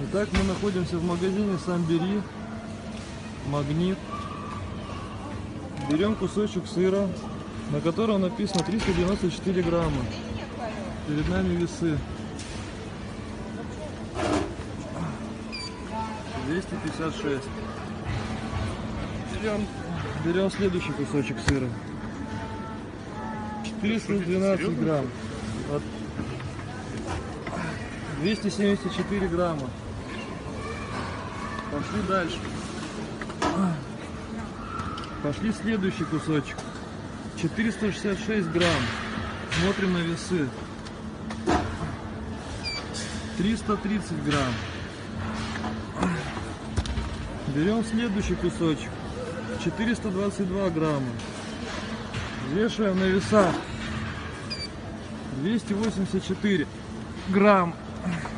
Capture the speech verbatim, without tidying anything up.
Итак, мы находимся в магазине Самбери, Магнит. Берем кусочек сыра, на котором написано триста девяносто четыре грамма. Перед нами весы. двести пятьдесят шесть. Берем, берем следующий кусочек сыра. четыреста двенадцать грамм. Вот. двести семьдесят четыре грамма. Пошли дальше. Пошли следующий кусочек. четыреста шестьдесят шесть грамм. Смотрим на весы. триста тридцать грамм. Берем следующий кусочек. четыреста двадцать два грамма. Вешаем на весах. двести восемьдесят четыре грамм.